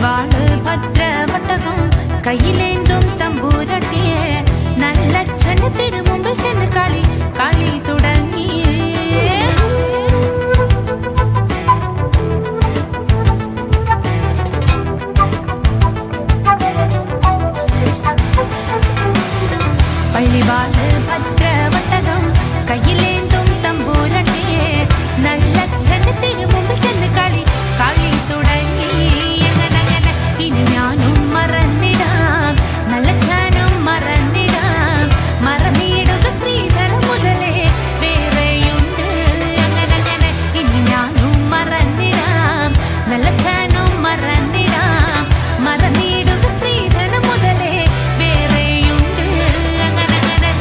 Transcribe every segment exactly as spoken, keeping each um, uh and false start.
പള്ളിവാള് ഭദ്രവട്ടകം കയ്യിലേന്തും തമ്പൂരട്ടിയെ നല്ലച്ഛന് തിരുമുമ്പിൽ ചെന്ന് കളി കളി തുടങ്ങി. പള്ളിവാള് ഭദ്രവട്ടകം കയ്യിലേന്തും തമ്പൂരട്ടിയെ നല്ലച്ഛന് തിരുമുമ്പിൽ ചെന്ന് കളി കളി തുടങ്ങി. എങ്ങനങ്ങനെ ഇനി ഞാനും മറന്നിടാം, നല്ലച്ഛനും മറന്നിടാം, മറന്നിടുക സ്ത്രീധനം മുതലേ വേറെയുണ്ട്. എങ്ങനങ്ങനെ ഇനി ഞാനും മറന്നിടാം, നല്ലച്ഛനും മറന്നിടാം, മറന്നിടുക സ്ത്രീധനം മുതലേ വേറെയുണ്ട്. എങ്ങനങ്ങനെ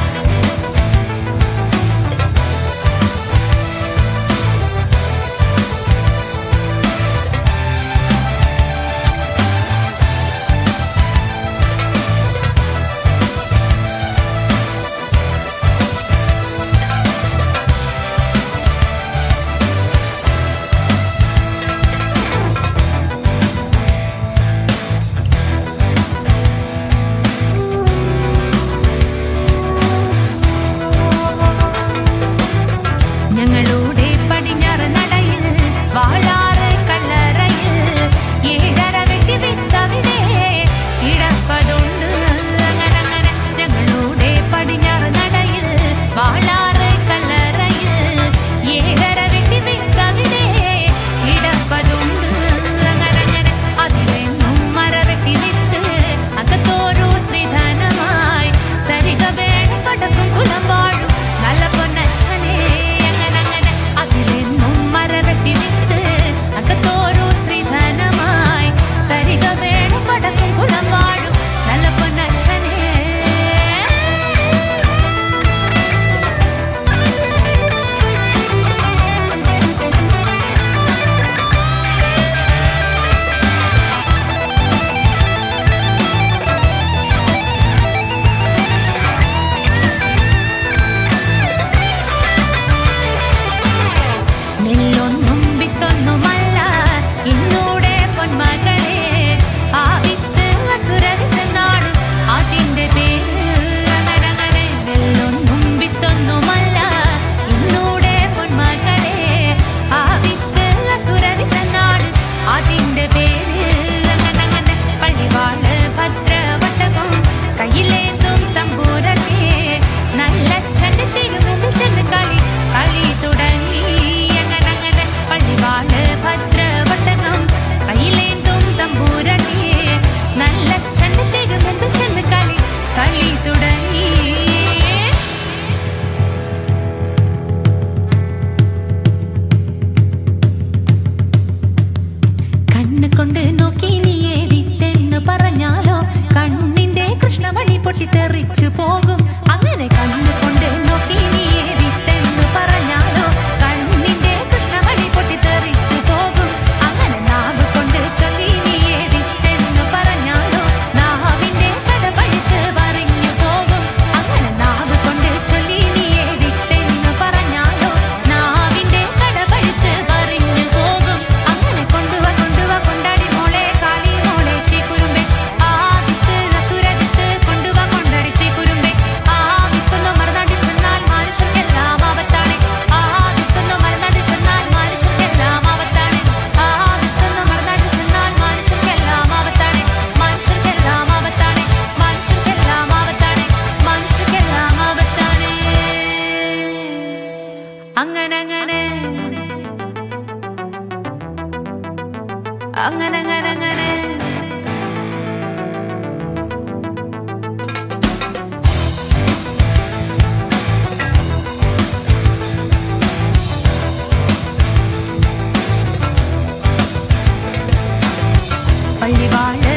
ഞങ്ങളുടെ പടിഞ്ഞാറ് നടയിൽ വാളാറ് കല്ലറയിൽ ഏഴര വെട്ടി വിത്തവിടെ കിടപ്പതുണ്ട്. അങ്ങനങ്ങനെ ഞങ്ങളുടെ പടിഞ്ഞാറ് നടയിൽ വാളാറ് കല്ലറയിൽ ഏഴര വെട്ടി വിത്തവിടെ കിടപ്പതുണ്ട്. അങ്ങനങ്ങനെ അതിലെന്നും മരവെട്ടി വിത്ത് അകത്തോരോ സ്ത്രീധനമായി തരിക വേണം കടക്കും കുലം വാഴും നല്ല പൊന്നച്ഛനെ. അതിലെന്നും മരവെട്ടി വിത്ത് അകത്തോരോ സ്ത്രീധനമായി തരിക വേണം കടക്കും കുളം വാഴും നല്ല പൊന്നച്ഛനെ. നെല്ലൊന്നും വിത്തൊന്നുമല്ല ഇന്നൂടെ പൊന്മകളെ, ആ വിത്ത് അസുരവിത്തെന്നാണ് അതിന്റെ പേര്. അങ്ങനങ്ങനെ നെല്ലൊന്നും വിത്തൊന്നുമല്ല ഇന്നൂടെ പൊന്മകളെ, ആ വിത്ത് അസുരവിത്തെന്നാണ് അതിന്റെ പേര്. അങ്ങനങ്ങനെ പള്ളിവാള് ഭദ്രവട്ടകം കയ്യിലേന്തും തമ്പൂരട്ടിയെ നല്ലച്ഛന്റെ തിരുമുമ്പിൽ ചെന്ന് കളി കളി തുടങ്ങി. എങ്ങനങ്ങനെ പള്ളിവാള് ഭദ്രവട്ടകം കയ്യിലേന്തും തമ്പൂരട്ടിയെ നല്ലച്ഛന്റെ തിരുമുമ്പിൽ ചെന്ന് കളി കളി തുടങ്ങി. കണ്ണ് കൊണ്ട് നോക്കി നീയെ വിത്തെന്ന് പറഞ്ഞാലോ കണ്ണിന്റെ കൃഷ്ണമണി പൊട്ടിത്തെറിച്ചു പോകും. അങ്ങനെ കണ്ണ് കൊണ്ട് നോക്കി നീയെ വിത്തെന്ന് പറഞ്ഞാലോ കണ്ണിന്റെ കൃഷ്ണമണി പൊട്ടിത്തെറിച്ചു പോകും. അങ്ങനെ നാവ് കൊണ്ട് ചൊല്ലി നീയെ വിത്തെന്ന് പറഞ്ഞാലോ നാവിന്റെ കടപഴുത്ത് പറഞ്ഞു പോകും. അങ്ങനെ നാവ് കൊണ്ട് ചൊല്ലി നീയെ വിത്തെന്ന് പറഞ്ഞാലോ നാവിന്റെ കടപഴുത്ത് പറഞ്ഞു പോകും. അങ്ങനെ കൊണ്ടുവാ കൊണ്ടുവാ കൊണ്ടാടി മോളെ കാളി മോളെ ശ്രീ കുരുമ്പേ, ആ വിത്ത് അസുരവിത്ത് കൊണ്ടുവാ കൊണ്ടാടി ശ്രീ കുരുമ്പേ. ആ വിത്തൊന്നും മറന്നാടി ചെന്നാൽ മനുഷ്യർക്കെല്ലാം ആപത്താണ്. ആ വിത്തൊന്നും മറന്നാടി ചെന്നാൽ മനുഷ്യർക്കെല്ലാം ആപത്താണ്. ആ വിത്തൊന്നും മറന്നാടി ചെന്നാൽ മനുഷ്യർക്കെല്ലാം ആപത്താണ്. മനുഷ്യർക്കെല്ലാം ആപത്താണ്. മനുഷ്യർക്കെല്ലാം ആപത്താണ്. മനുഷ്യർക്കെല്ലാം ആപത്താണ്. അങ്ങനെ അങ്ങനെ അങ്ങനെ അങ്ങനെ അങ്ങനെ പള്ളിവാള്